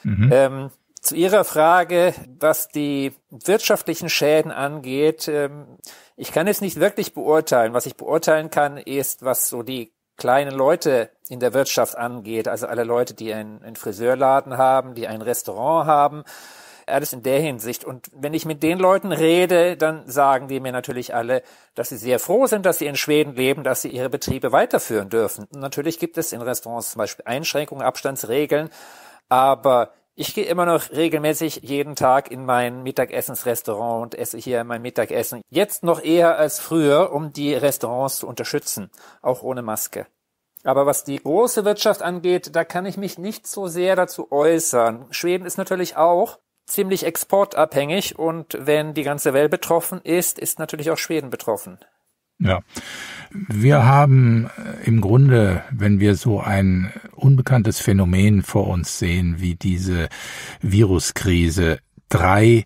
Zu Ihrer Frage, was die wirtschaftlichen Schäden angeht, ich kann es nicht wirklich beurteilen. Was ich beurteilen kann, ist, was so die kleinen Leute in der Wirtschaft angeht, also alle Leute, die einen Friseurladen haben, die ein Restaurant haben, alles in der Hinsicht. Und wenn ich mit den Leuten rede, dann sagen die mir natürlich alle, dass sie sehr froh sind, dass sie in Schweden leben, dass sie ihre Betriebe weiterführen dürfen. Und natürlich gibt es in Restaurants zum Beispiel Einschränkungen, Abstandsregeln, aber ich gehe immer noch regelmäßig jeden Tag in mein Mittagessensrestaurant und esse hier mein Mittagessen. Jetzt noch eher als früher, um die Restaurants zu unterstützen, auch ohne Maske. Aber was die große Wirtschaft angeht, da kann ich mich nicht so sehr dazu äußern. Schweden ist natürlich auch ziemlich exportabhängig und wenn die ganze Welt betroffen ist, ist natürlich auch Schweden betroffen. Ja, wir haben im Grunde, wenn wir so ein unbekanntes Phänomen vor uns sehen, wie diese Viruskrise, 3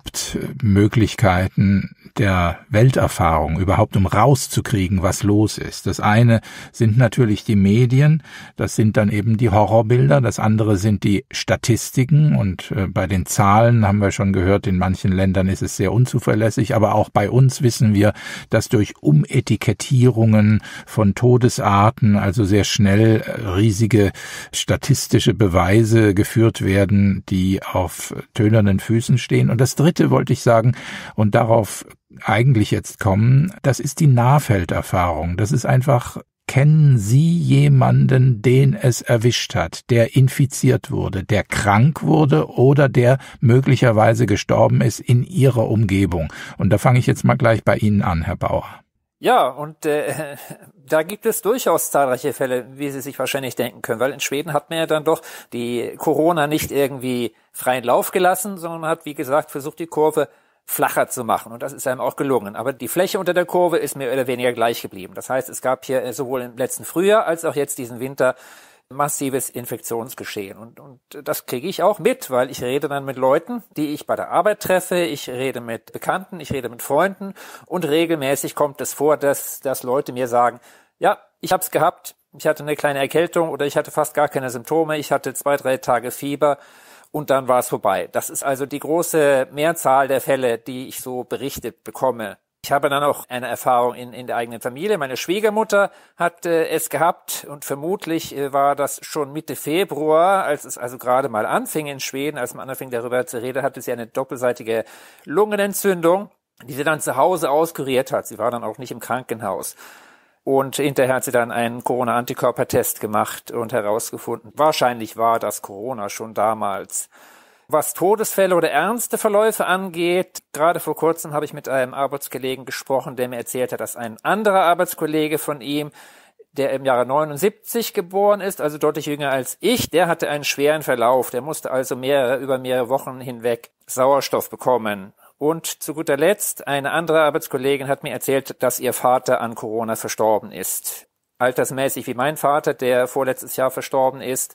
Hauptmöglichkeiten der Welterfahrung, überhaupt um rauszukriegen, was los ist. Das eine sind natürlich die Medien, das sind dann eben die Horrorbilder, das andere sind die Statistiken und bei den Zahlen haben wir schon gehört, in manchen Ländern ist es sehr unzuverlässig, aber auch bei uns wissen wir, dass durch Umetikettierungen von Todesarten also sehr schnell riesige statistische Beweise geführt werden, die auf tönernen Füßen stehen. Und das dritte wollte ich sagen, und darauf eigentlich jetzt kommen, das ist die Nahfelderfahrung. Das ist einfach, kennen Sie jemanden, den es erwischt hat, der infiziert wurde, der krank wurde oder der möglicherweise gestorben ist in Ihrer Umgebung? Und da fange ich jetzt mal gleich bei Ihnen an, Herr Bauer. Ja, und da gibt es durchaus zahlreiche Fälle, wie Sie sich wahrscheinlich denken können, weil in Schweden hat man ja dann doch die Corona nicht irgendwie freien Lauf gelassen, sondern hat, wie gesagt, versucht, die Kurve flacher zu machen. Und das ist einem auch gelungen. Aber die Fläche unter der Kurve ist mehr oder weniger gleich geblieben. Das heißt, es gab hier sowohl im letzten Frühjahr als auch jetzt diesen Winter massives Infektionsgeschehen. Und das kriege ich auch mit, weil ich rede dann mit Leuten, die ich bei der Arbeit treffe, ich rede mit Bekannten, ich rede mit Freunden und regelmäßig kommt es vor, dass Leute mir sagen, ja, ich habe es gehabt, ich hatte eine kleine Erkältung oder ich hatte fast gar keine Symptome, ich hatte 2-3 Tage Fieber und dann war es vorbei. Das ist also die große Mehrzahl der Fälle, die ich so berichtet bekomme. Ich habe dann auch eine Erfahrung in der eigenen Familie. Meine Schwiegermutter hat es gehabt und vermutlich war das schon Mitte Februar, als es also gerade mal anfing in Schweden, als man anfing darüber zu reden, hatte sie eine doppelseitige Lungenentzündung, die sie dann zu Hause auskuriert hat. Sie war dann auch nicht im Krankenhaus. Und hinterher hat sie dann einen Corona-Antikörpertest gemacht und herausgefunden, wahrscheinlich war das Corona schon damals. Was Todesfälle oder ernste Verläufe angeht, gerade vor kurzem habe ich mit einem Arbeitskollegen gesprochen, der mir erzählt hat, dass ein anderer Arbeitskollege von ihm, der im Jahre 79 geboren ist, also deutlich jünger als ich, der hatte einen schweren Verlauf. Der musste also über mehrere Wochen hinweg Sauerstoff bekommen. Und zu guter Letzt, eine andere Arbeitskollegin hat mir erzählt, dass ihr Vater an Corona verstorben ist. Altersmäßig wie mein Vater, der vorletztes Jahr verstorben ist.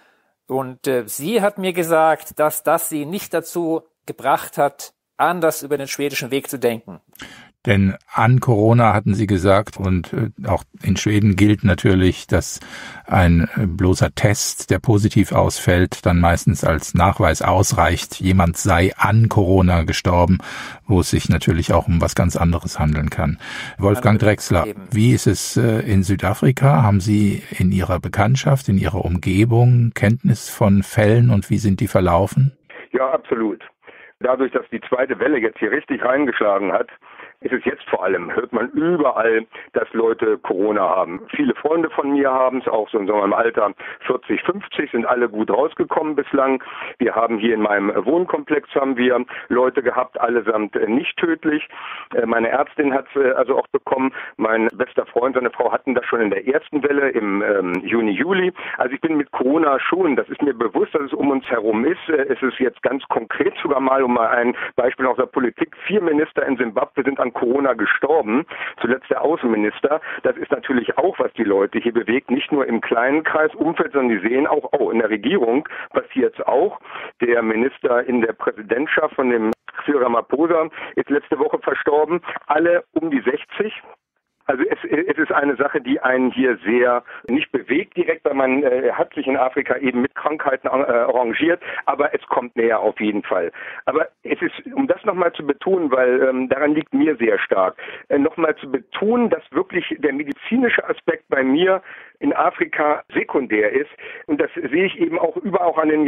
Und sie hat mir gesagt, dass das sie nicht dazu gebracht hat, anders über den schwedischen Weg zu denken. Denn an Corona hatten Sie gesagt, und auch in Schweden gilt natürlich, dass ein bloßer Test, der positiv ausfällt, dann meistens als Nachweis ausreicht, jemand sei an Corona gestorben, wo es sich natürlich auch um was ganz anderes handeln kann. Wolfgang Drechsler, wie ist es in Südafrika? Haben Sie in Ihrer Bekanntschaft, in Ihrer Umgebung Kenntnis von Fällen und wie sind die verlaufen? Ja, absolut. Dadurch, dass die zweite Welle jetzt hier richtig reingeschlagen hat, ist es jetzt vor allem, hört man überall, dass Leute Corona haben. Viele Freunde von mir haben es, auch so in so einem Alter 40, 50, sind alle gut rausgekommen bislang. Wir haben hier in meinem Wohnkomplex haben wir Leute gehabt, allesamt nicht tödlich. Meine Ärztin hat es also auch bekommen. Mein bester Freund, seine Frau hatten das schon in der ersten Welle im Juni, Juli. Also ich bin mit Corona schon, das ist mir bewusst, dass es um uns herum ist. Es ist jetzt ganz konkret sogar mal, um mal ein Beispiel aus der Politik, 4 Minister in Simbabwe sind an Corona gestorben, zuletzt der Außenminister. Das ist natürlich auch, was die Leute hier bewegt, nicht nur im kleinen Kreisumfeld, sondern die sehen auch, in der Regierung passiert es auch. Der Minister in der Präsidentschaft von dem Cyril Ramaphosa ist letzte Woche verstorben, alle um die 60. Also es ist eine Sache, die einen hier sehr nicht bewegt direkt, weil man hat sich in Afrika eben mit Krankheiten arrangiert, aber es kommt näher auf jeden Fall. Aber es ist, um das nochmal zu betonen, weil daran liegt mir sehr stark, nochmal zu betonen, dass wirklich der medizinische Aspekt bei mir in Afrika sekundär ist. Und das sehe ich eben auch überall an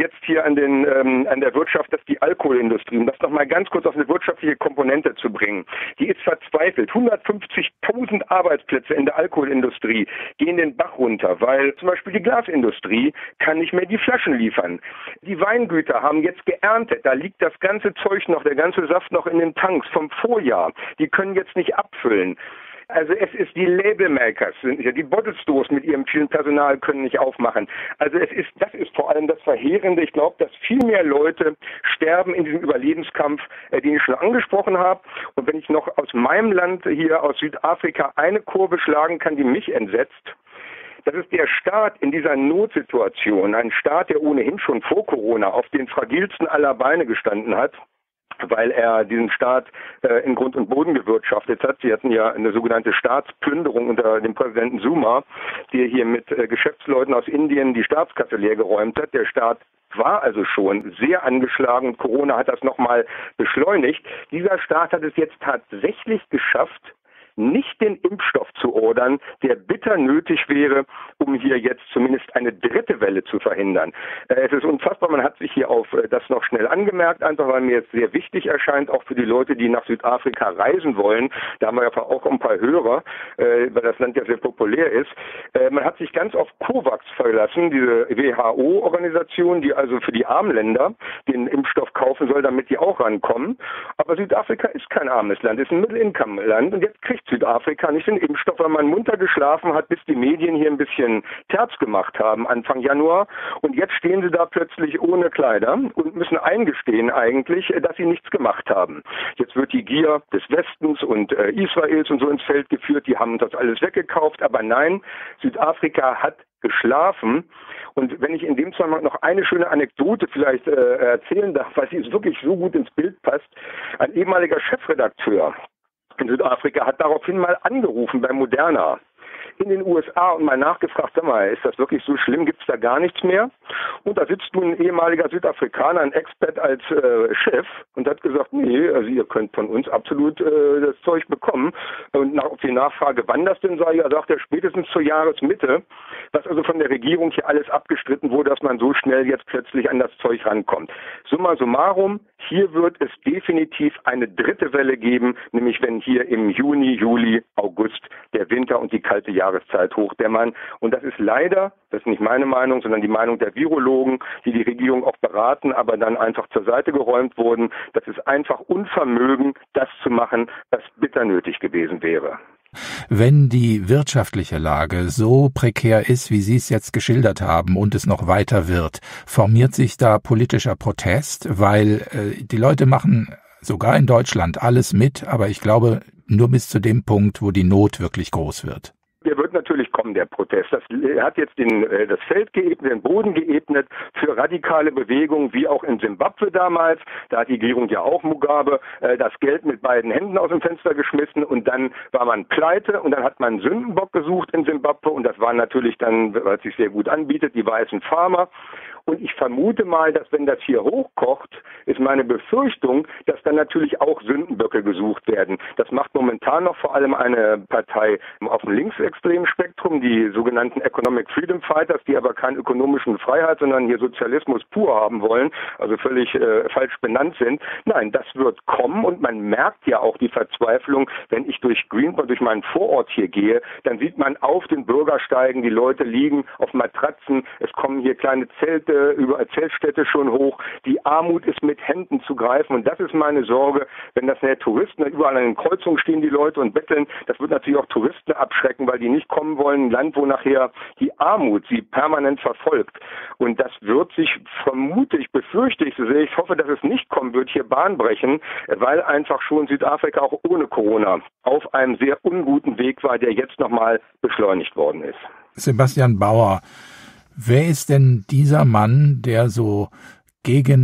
der Wirtschaft, dass die Alkoholindustrie, um das nochmal ganz kurz auf eine wirtschaftliche Komponente zu bringen, die ist verzweifelt. 150.000 Arbeitsplätze in der Alkoholindustrie gehen den Bach runter, weil zum Beispiel die Glasindustrie kann nicht mehr die Flaschen liefern. Die Weingüter haben jetzt geerntet, da liegt das ganze Zeug noch, der ganze Saft noch in den Tanks vom Vorjahr. Die können jetzt nicht abfüllen. Also es ist die Labelmakers, die Bottle Stores mit ihrem vielen Personal können nicht aufmachen. Also das ist vor allem das Verheerende. Ich glaube, dass viel mehr Leute sterben in diesem Überlebenskampf, den ich schon angesprochen habe. Und wenn ich noch aus meinem Land hier, aus Südafrika, eine Kurve schlagen kann, die mich entsetzt, das ist der Staat in dieser Notsituation, ein Staat, der ohnehin schon vor Corona auf den fragilsten aller Beine gestanden hat, weil er diesen Staat in Grund und Boden gewirtschaftet hat. Sie hatten ja eine sogenannte Staatsplünderung unter dem Präsidenten Zuma, der hier mit Geschäftsleuten aus Indien die Staatskasse leergeräumt hat. Der Staat war also schon sehr angeschlagen und Corona hat das nochmal beschleunigt. Dieser Staat hat es jetzt tatsächlich geschafft, nicht den Impfstoff zu ordern, der bitter nötig wäre, um hier jetzt zumindest eine dritte Welle zu verhindern. Es ist unfassbar, man hat sich hier auf das noch schnell angemerkt, einfach weil mir jetzt sehr wichtig erscheint, auch für die Leute, die nach Südafrika reisen wollen. Da haben wir ja auch ein paar Hörer, weil das Land ja sehr populär ist. Man hat sich ganz auf COVAX verlassen, diese WHO-Organisation, die also für die armen Länder den Impfstoff kaufen soll, damit die auch rankommen. Aber Südafrika ist kein armes Land, ist ein Middle-Income-Land und jetzt kriegt Südafrika nicht den Impfstoff, weil man munter geschlafen hat, bis die Medien hier ein bisschen Terz gemacht haben Anfang Januar. Und jetzt stehen sie da plötzlich ohne Kleider und müssen eingestehen eigentlich, dass sie nichts gemacht haben. Jetzt wird die Gier des Westens und Israels und so ins Feld geführt, die haben das alles weggekauft. Aber nein, Südafrika hat geschlafen. Und wenn ich in dem Zusammenhang noch eine schöne Anekdote vielleicht erzählen darf, weil sie wirklich so gut ins Bild passt, ein ehemaliger Chefredakteur in Südafrika hat daraufhin mal angerufen bei Moderna in den USA und mal nachgefragt, sag mal, ist das wirklich so schlimm, gibt's da gar nichts mehr? Und da sitzt nun ein ehemaliger Südafrikaner, ein Expert als Chef und hat gesagt, nee, also ihr könnt von uns absolut das Zeug bekommen. Und auf die Nachfrage, wann das denn sei, sagt er spätestens zur Jahresmitte, was also von der Regierung hier alles abgestritten wurde, dass man so schnell jetzt plötzlich an das Zeug rankommt. Summa summarum, hier wird es definitiv eine dritte Welle geben, nämlich wenn hier im Juni, Juli, August der Winter und die kalte Jahreszeit hochdämmern. Und das ist leider, das ist nicht meine Meinung, sondern die Meinung der Virologen, die die Regierung auch beraten, aber dann einfach zur Seite geräumt wurden. Das ist einfach Unvermögen, das zu machen, was bitter nötig gewesen wäre. Wenn die wirtschaftliche Lage so prekär ist, wie Sie es jetzt geschildert haben und es noch weiter wird, formiert sich da politischer Protest, weil die Leute machen sogar in Deutschland alles mit, aber ich glaube nur bis zu dem Punkt, wo die Not wirklich groß wird. Der wird natürlich kommen, der Protest. Das hat jetzt das Feld geebnet, den Boden geebnet für radikale Bewegungen, wie auch in Simbabwe damals. Da hat die Regierung ja auch Mugabe das Geld mit beiden Händen aus dem Fenster geschmissen und dann war man pleite und dann hat man einen Sündenbock gesucht in Simbabwe und das war natürlich dann, weil es sich sehr gut anbietet, die weißen Farmer. Und ich vermute mal, dass wenn das hier hochkocht, ist meine Befürchtung, dass dann natürlich auch Sündenböcke gesucht werden. Das macht momentan noch vor allem eine Partei auf dem linksextremen Spektrum, die sogenannten Economic Freedom Fighters, die aber keine ökonomischen Freiheit, sondern hier Sozialismus pur haben wollen, also völlig falsch benannt sind. Nein, das wird kommen und man merkt ja auch die Verzweiflung, wenn ich durch Greenpoint, durch meinen Vorort hier gehe, dann sieht man auf den Bürgersteigen, die Leute liegen auf Matratzen, es kommen hier kleine Zelte, über Zeltstädte schon hoch. Die Armut ist mit Händen zu greifen und das ist meine Sorge, wenn das nachher Touristen, überall an den Kreuzungen stehen die Leute und betteln, das wird natürlich auch Touristen abschrecken, weil die nicht kommen wollen, ein Land, wo nachher die Armut sie permanent verfolgt. Und das wird sich, vermute ich, befürchte ich, so sehr ich hoffe, dass es nicht kommen wird, hier Bahn brechen, weil einfach schon Südafrika auch ohne Corona auf einem sehr unguten Weg war, der jetzt nochmal beschleunigt worden ist. Sebastian Bauer, wer ist denn dieser Mann, der so gegen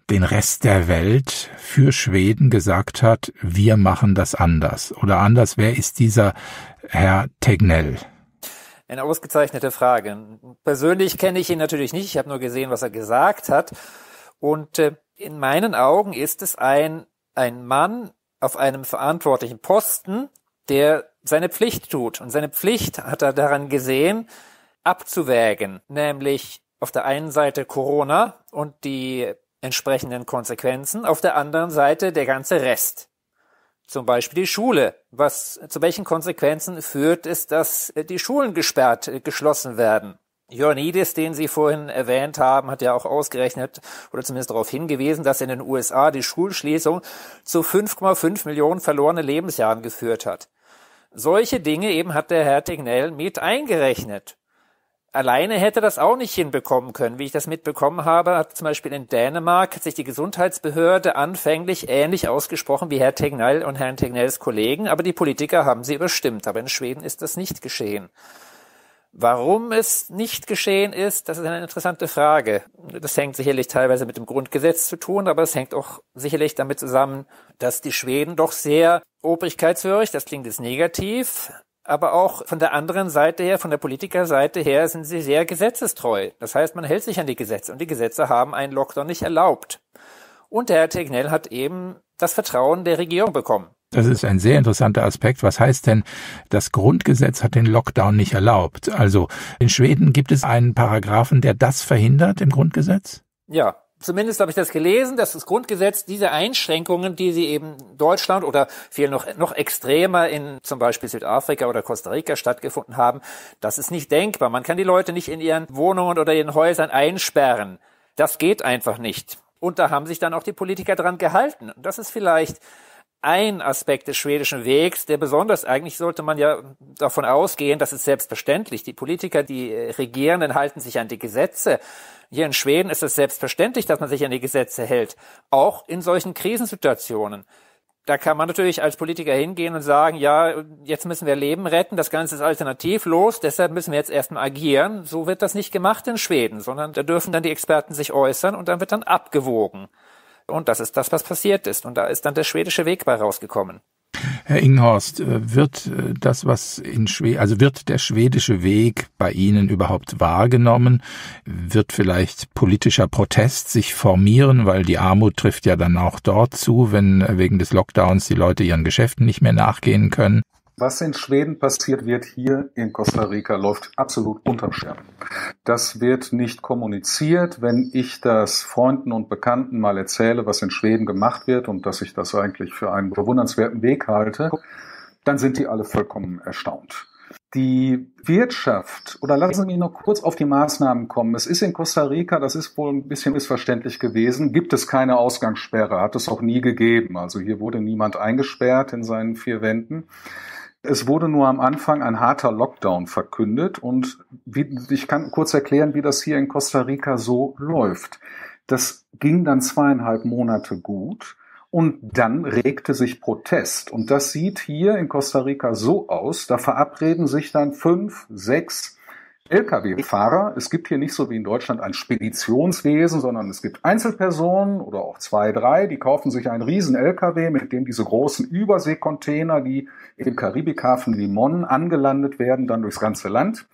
den Rest der Welt für Schweden gesagt hat, wir machen das anders? Oder anders, wer ist dieser Herr Tegnell? Eine ausgezeichnete Frage. Persönlich kenne ich ihn natürlich nicht, ich habe nur gesehen, was er gesagt hat. Und in meinen Augen ist es ein Mann auf einem verantwortlichen Posten, der seine Pflicht tut. Und seine Pflicht hat er daran gesehen, abzuwägen, nämlich auf der einen Seite Corona und die entsprechenden Konsequenzen, auf der anderen Seite der ganze Rest. Zum Beispiel die Schule. Zu welchen Konsequenzen führt es, dass die Schulen geschlossen werden? Ioannidis, den Sie vorhin erwähnt haben, hat ja auch ausgerechnet oder zumindest darauf hingewiesen, dass in den USA die Schulschließung zu 5,5 Millionen verlorene Lebensjahren geführt hat. Solche Dinge eben hat der Herr Tegnell mit eingerechnet. Alleine hätte das auch nicht hinbekommen können. Wie ich das mitbekommen habe, hat zum Beispiel in Dänemark sich die Gesundheitsbehörde anfänglich ähnlich ausgesprochen wie Herr Tegnell und Herrn Tegnells Kollegen, aber die Politiker haben sie überstimmt. Aber in Schweden ist das nicht geschehen. Warum es nicht geschehen ist, das ist eine interessante Frage. Das hängt sicherlich teilweise mit dem Grundgesetz zu tun, aber es hängt auch sicherlich damit zusammen, dass die Schweden doch sehr obrigkeitshörig, das klingt jetzt negativ, aber auch von der anderen Seite her, von der Politikerseite her, sind sie sehr gesetzestreu. Das heißt, man hält sich an die Gesetze und die Gesetze haben einen Lockdown nicht erlaubt. Und der Herr Tegnell hat eben das Vertrauen der Regierung bekommen. Das ist ein sehr interessanter Aspekt. Was heißt denn, das Grundgesetz hat den Lockdown nicht erlaubt? Also in Schweden gibt es einen Paragraphen, der das verhindert im Grundgesetz? Ja, zumindest habe ich das gelesen, dass das Grundgesetz diese Einschränkungen, die sie eben in Deutschland oder viel noch extremer in zum Beispiel Südafrika oder Costa Rica stattgefunden haben, das ist nicht denkbar. Man kann die Leute nicht in ihren Wohnungen oder ihren Häusern einsperren. Das geht einfach nicht. Und da haben sich dann auch die Politiker dran gehalten. Und das ist vielleicht ein Aspekt des schwedischen Wegs, der besonders, eigentlich sollte man ja davon ausgehen, das ist selbstverständlich. Die Politiker, die Regierenden halten sich an die Gesetze. Hier in Schweden ist es selbstverständlich, dass man sich an die Gesetze hält. Auch in solchen Krisensituationen. Da kann man natürlich als Politiker hingehen und sagen, ja, jetzt müssen wir Leben retten, das Ganze ist alternativlos, deshalb müssen wir jetzt erstmal agieren. So wird das nicht gemacht in Schweden, sondern da dürfen dann die Experten sich äußern und dann wird dann abgewogen. Und das ist das, was passiert ist. Und da ist dann der schwedische Weg bei rausgekommen. Herr Inghorst, wird der schwedische Weg bei Ihnen überhaupt wahrgenommen? Wird vielleicht politischer Protest sich formieren, weil die Armut trifft ja dann auch dort zu, wenn wegen des Lockdowns die Leute ihren Geschäften nicht mehr nachgehen können? Was in Schweden passiert, wird hier in Costa Rica läuft absolut unterm Schirm. Das wird nicht kommuniziert. Wenn ich das Freunden und Bekannten mal erzähle, was in Schweden gemacht wird und dass ich das eigentlich für einen bewundernswerten Weg halte, dann sind die alle vollkommen erstaunt. Die Wirtschaft, oder lassen Sie mich noch kurz auf die Maßnahmen kommen. Es ist in Costa Rica, das ist wohl ein bisschen missverständlich gewesen, gibt es keine Ausgangssperre, hat es auch nie gegeben. Also hier wurde niemand eingesperrt in seinen 4 Wänden. Es wurde nur am Anfang ein harter Lockdown verkündet und ich kann kurz erklären, wie das hier in Costa Rica so läuft. Das ging dann 2,5 Monate gut und dann regte sich Protest. Und das sieht hier in Costa Rica so aus, da verabreden sich dann 5, 6 Lkw-Fahrer. Es gibt hier nicht so wie in Deutschland ein Speditionswesen, sondern es gibt Einzelpersonen oder auch 2, 3, die kaufen sich einen riesen Lkw, mit dem diese großen Überseekontainer, die im Karibikhafen Limon angelandet werden, dann durchs ganze Land.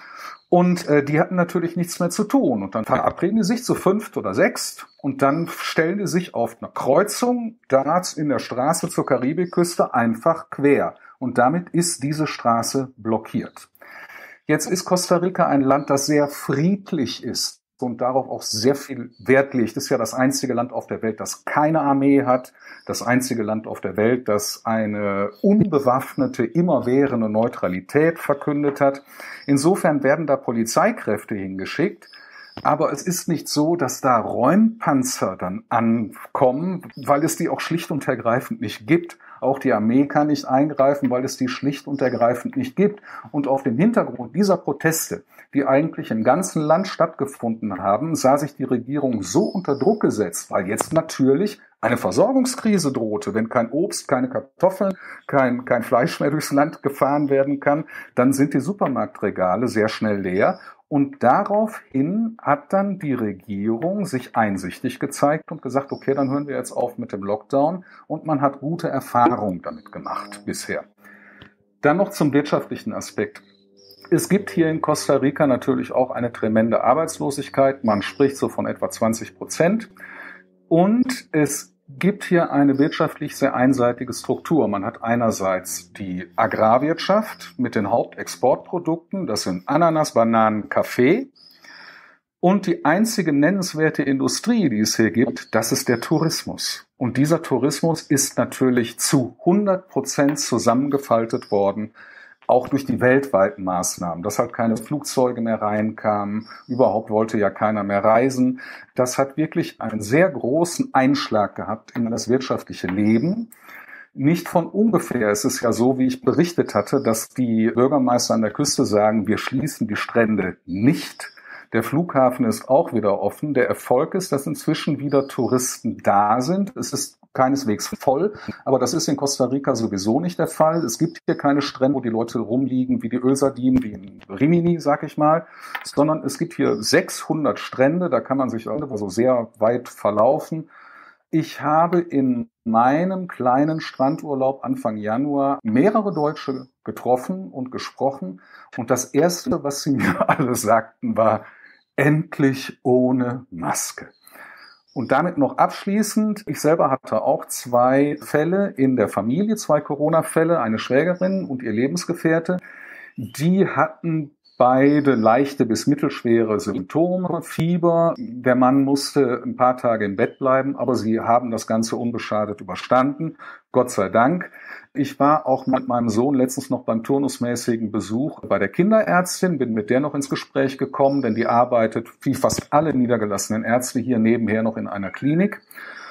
Und die hatten natürlich nichts mehr zu tun. Und dann verabreden die sich zu 5 oder 6 und dann stellen die sich auf einer Kreuzung da in der Straße zur Karibikküste einfach quer. Und damit ist diese Straße blockiert. Jetzt ist Costa Rica ein Land, das sehr friedlich ist und darauf auch sehr viel Wert legt. Es ist ja das einzige Land auf der Welt, das keine Armee hat, das einzige Land auf der Welt, das eine unbewaffnete, immerwährende Neutralität verkündet hat. Insofern werden da Polizeikräfte hingeschickt, aber es ist nicht so, dass da Räumpanzer dann ankommen, weil es die auch schlicht und ergreifend nicht gibt. Auch die Armee kann nicht eingreifen, weil es die schlicht und ergreifend nicht gibt. Und auf dem Hintergrund dieser Proteste, die eigentlich im ganzen Land stattgefunden haben, sah sich die Regierung so unter Druck gesetzt, weil jetzt natürlich eine Versorgungskrise drohte. Wenn kein Obst, keine Kartoffeln, kein Fleisch mehr durchs Land gefahren werden kann, dann sind die Supermarktregale sehr schnell leer. Und daraufhin hat dann die Regierung sich einsichtig gezeigt und gesagt, okay, dann hören wir jetzt auf mit dem Lockdown. Und man hat gute Erfahrungen damit gemacht bisher. Dann noch zum wirtschaftlichen Aspekt. Es gibt hier in Costa Rica natürlich auch eine tremende Arbeitslosigkeit. Man spricht so von etwa 20%. Und es gibt hier eine wirtschaftlich sehr einseitige Struktur. Man hat einerseits die Agrarwirtschaft mit den Hauptexportprodukten, das sind Ananas, Bananen, Kaffee. Und die einzige nennenswerte Industrie, die es hier gibt, das ist der Tourismus. Und dieser Tourismus ist natürlich zu 100% zusammengefaltet worden, auch durch die weltweiten Maßnahmen, dass halt keine Flugzeuge mehr reinkamen, überhaupt wollte ja keiner mehr reisen. Das hat wirklich einen sehr großen Einschlag gehabt in das wirtschaftliche Leben. Nicht von ungefähr. Es ist ja so, wie ich berichtet hatte, dass die Bürgermeister an der Küste sagen, wir schließen die Strände nicht. Der Flughafen ist auch wieder offen. Der Erfolg ist, dass inzwischen wieder Touristen da sind. Es ist keineswegs voll, aber das ist in Costa Rica sowieso nicht der Fall. Es gibt hier keine Strände, wo die Leute rumliegen wie die Ölsardinen, wie in Rimini, sag ich mal, sondern es gibt hier 600 Strände, da kann man sich also sehr weit verlaufen. Ich habe in meinem kleinen Strandurlaub Anfang Januar mehrere Deutsche getroffen und gesprochen und das Erste, was sie mir alle sagten, war, endlich ohne Maske. Und damit noch abschließend, ich selber hatte auch 2 Fälle in der Familie, 2 Corona-Fälle, eine Schwägerin und ihr Lebensgefährte. Die hatten beide leichte bis mittelschwere Symptome, Fieber. Der Mann musste ein paar Tage im Bett bleiben, aber sie haben das Ganze unbeschadet überstanden, Gott sei Dank. Ich war auch mit meinem Sohn letztens noch beim turnusmäßigen Besuch bei der Kinderärztin, bin mit der noch ins Gespräch gekommen, denn die arbeitet wie fast alle niedergelassenen Ärzte hier nebenher noch in einer Klinik.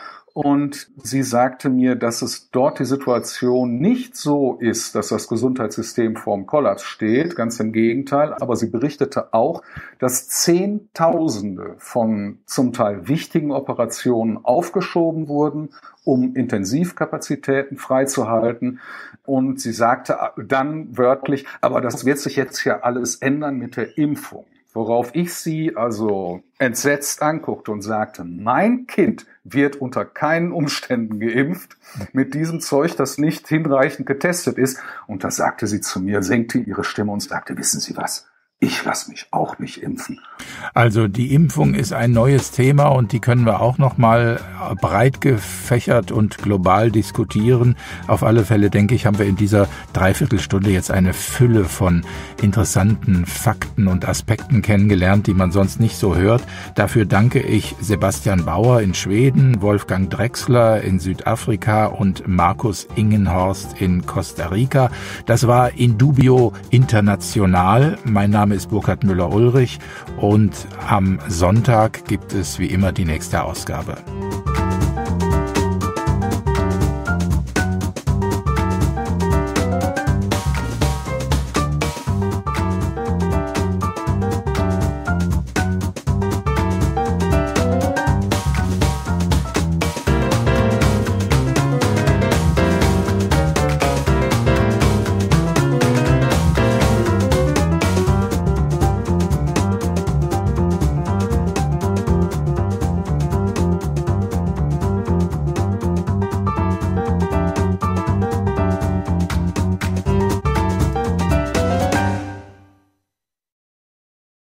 Und sie sagte mir, dass es dort die Situation nicht so ist, dass das Gesundheitssystem vorm Kollaps steht, ganz im Gegenteil. Aber sie berichtete auch, dass Zehntausende von zum Teil wichtigen Operationen aufgeschoben wurden, um Intensivkapazitäten freizuhalten. Und sie sagte dann wörtlich, aber das wird sich jetzt ja alles ändern mit der Impfung. Worauf ich sie also entsetzt anguckte und sagte, mein Kind wird unter keinen Umständen geimpft mit diesem Zeug, das nicht hinreichend getestet ist. Und da sagte sie zu mir, senkte ihre Stimme und sagte, wissen Sie was? Ich lasse mich auch nicht impfen. Also die Impfung ist ein neues Thema und die können wir auch noch mal breit gefächert und global diskutieren. Auf alle Fälle, denke ich, haben wir in dieser Dreiviertelstunde jetzt eine Fülle von interessanten Fakten und Aspekten kennengelernt, die man sonst nicht so hört. Dafür danke ich Sebastian Bauer in Schweden, Wolfgang Drechsler in Südafrika und Markus Ingenhorst in Costa Rica. Das war Indubio International. Mein Name ist Burkhard Müller-Ulrich und am Sonntag gibt es wie immer die nächste Ausgabe.